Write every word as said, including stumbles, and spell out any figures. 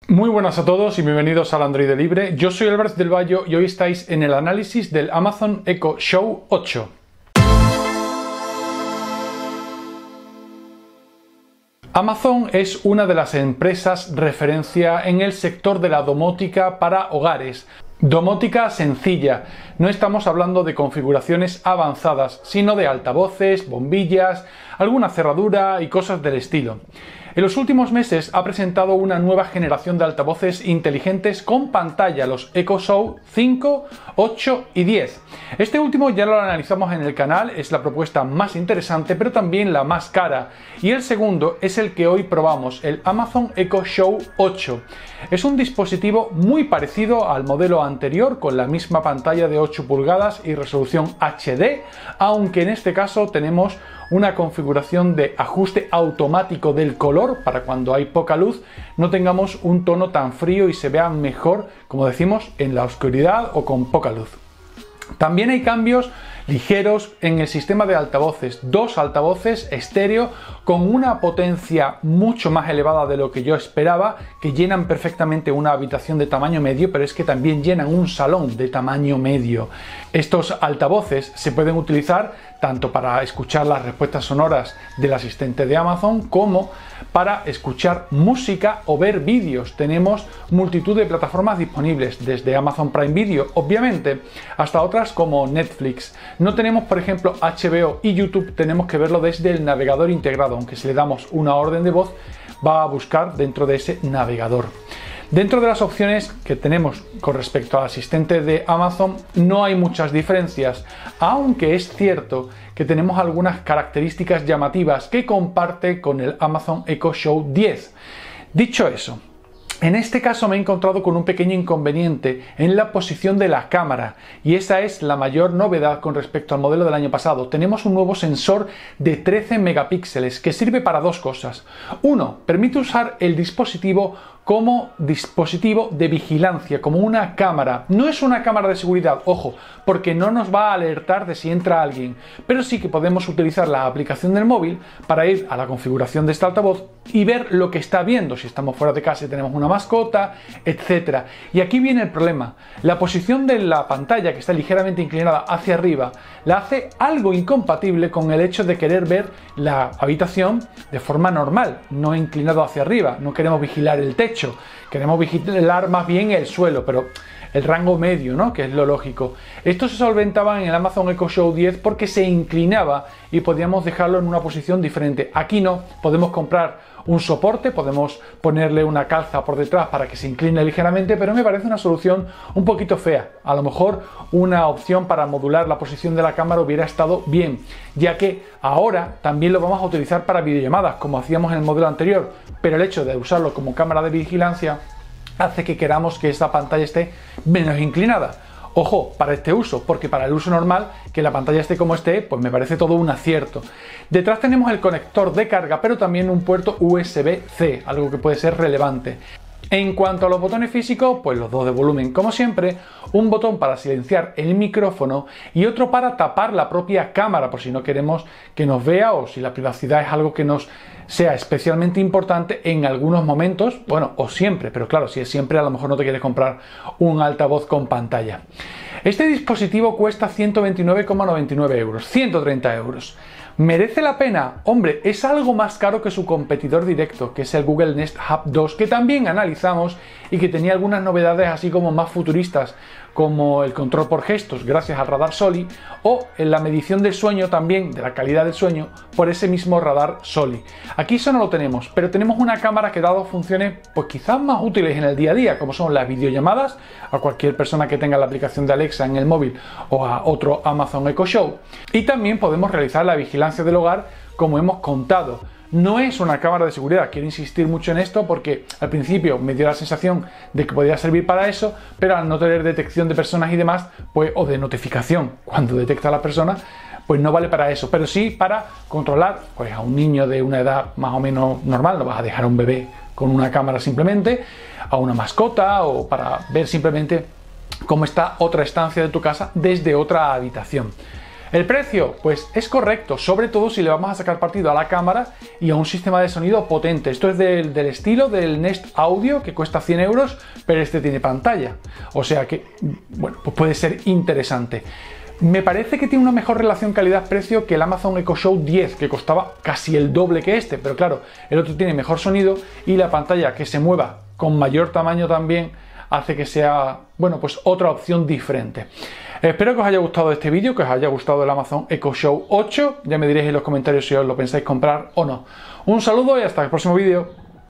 Muy buenas a todos y bienvenidos al Android Libre. Yo soy Albert del Valle y hoy estáis en el análisis del Amazon Echo Show ocho. Amazon es una de las empresas referencia en el sector de la domótica para hogares. Domótica sencilla, no estamos hablando de configuraciones avanzadas, sino de altavoces, bombillas, alguna cerradura y cosas del estilo. En los últimos meses ha presentado una nueva generación de altavoces inteligentes con pantalla, los Echo Show cinco, ocho y diez. Este último ya lo analizamos en el canal, es la propuesta más interesante, pero también la más cara. Y el segundo es el que hoy probamos, el Amazon Echo Show ocho. Es un dispositivo muy parecido al modelo anterior, con la misma pantalla de ocho pulgadas y resolución H D, aunque en este caso tenemos una configuración de ajuste automático del color para cuando hay poca luz no tengamos un tono tan frío y se vea mejor, como decimos, en la oscuridad o con poca luz. También hay cambios ligeros en el sistema de altavoces, dos altavoces estéreo con una potencia mucho más elevada de lo que yo esperaba, que llenan perfectamente una habitación de tamaño medio, pero es que también llenan un salón de tamaño medio. Estos altavoces se pueden utilizar tanto para escuchar las respuestas sonoras del asistente de Amazon como para escuchar música o ver vídeos. Tenemos multitud de plataformas disponibles, desde Amazon Prime Video, obviamente, hasta otras como Netflix. No tenemos, por ejemplo, H B O y YouTube, tenemos que verlo desde el navegador integrado, aunque si le damos una orden de voz va a buscar dentro de ese navegador. Dentro de las opciones que tenemos con respecto al asistente de Amazon no hay muchas diferencias, aunque es cierto que tenemos algunas características llamativas que comparte con el Amazon Echo Show diez. Dicho eso, en este caso me he encontrado con un pequeño inconveniente en la posición de la cámara, y esa es la mayor novedad con respecto al modelo del año pasado. Tenemos un nuevo sensor de trece megapíxeles que sirve para dos cosas. Uno, permite usar el dispositivo como dispositivo de vigilancia, como una cámara. No es una cámara de seguridad, ojo, porque no nos va a alertar de si entra alguien, pero sí que podemos utilizar la aplicación del móvil para ir a la configuración de este altavoz y ver lo que está viendo, si estamos fuera de casa y tenemos una mascota, etcétera. Y aquí viene el problema. La posición de la pantalla, que está ligeramente inclinada hacia arriba, la hace algo incompatible con el hecho de querer ver la habitación de forma normal, no inclinado hacia arriba. No queremos vigilar el techo, queremos vigilar más bien el suelo, pero el rango medio, ¿no?, que es lo lógico. Esto se solventaba en el Amazon Echo Show diez porque se inclinaba y podíamos dejarlo en una posición diferente. Aquí no, podemos comprar un soporte, podemos ponerle una calza por detrás para que se incline ligeramente, pero me parece una solución un poquito fea. A lo mejor una opción para modular la posición de la cámara hubiera estado bien, ya que ahora también lo vamos a utilizar para videollamadas, como hacíamos en el modelo anterior, pero el hecho de usarlo como cámara de vigilancia hace que queramos que esta pantalla esté menos inclinada. Ojo, para este uso, porque para el uso normal, que la pantalla esté como esté, pues me parece todo un acierto. Detrás tenemos el conector de carga, pero también un puerto U S B C, algo que puede ser relevante. En cuanto a los botones físicos, pues los dos de volumen, como siempre, un botón para silenciar el micrófono y otro para tapar la propia cámara, por si no queremos que nos vea o si la privacidad es algo que nos sea especialmente importante en algunos momentos, bueno, o siempre, pero claro, si es siempre, a lo mejor no te quieres comprar un altavoz con pantalla. Este dispositivo cuesta ciento veintinueve coma noventa y nueve euros, ciento treinta euros. ¿Merece la pena? Hombre, es algo más caro que su competidor directo, que es el Google Nest Hub dos, que también analizamos y que tenía algunas novedades así como más futuristas, como el control por gestos gracias al radar Soli, o en la medición del sueño también, de la calidad del sueño, por ese mismo radar Soli. Aquí eso no lo tenemos, pero tenemos una cámara que, dado funciones pues quizás más útiles en el día a día, como son las videollamadas, a cualquier persona que tenga la aplicación de Alexa en el móvil o a otro Amazon Echo Show, y también podemos realizar la vigilancia del hogar, como hemos contado. No es una cámara de seguridad, quiero insistir mucho en esto porque al principio me dio la sensación de que podía servir para eso, pero al no tener detección de personas y demás, pues, o de notificación cuando detecta a la persona, pues no vale para eso, pero sí para controlar pues a un niño de una edad más o menos normal. No vas a dejar a un bebé con una cámara simplemente, a una mascota, o para ver simplemente cómo está otra estancia de tu casa desde otra habitación. ¿El precio? Pues es correcto, sobre todo si le vamos a sacar partido a la cámara y a un sistema de sonido potente. Esto es del, del estilo del Nest Audio, que cuesta cien euros, pero este tiene pantalla. O sea que, bueno, pues puede ser interesante. Me parece que tiene una mejor relación calidad-precio que el Amazon Echo Show diez, que costaba casi el doble que este, pero claro, el otro tiene mejor sonido y la pantalla que se mueva con mayor tamaño también hace que sea, bueno, pues otra opción diferente. Espero que os haya gustado este vídeo, que os haya gustado el Amazon Echo Show ocho. Ya me diréis en los comentarios si os lo pensáis comprar o no. Un saludo y hasta el próximo vídeo.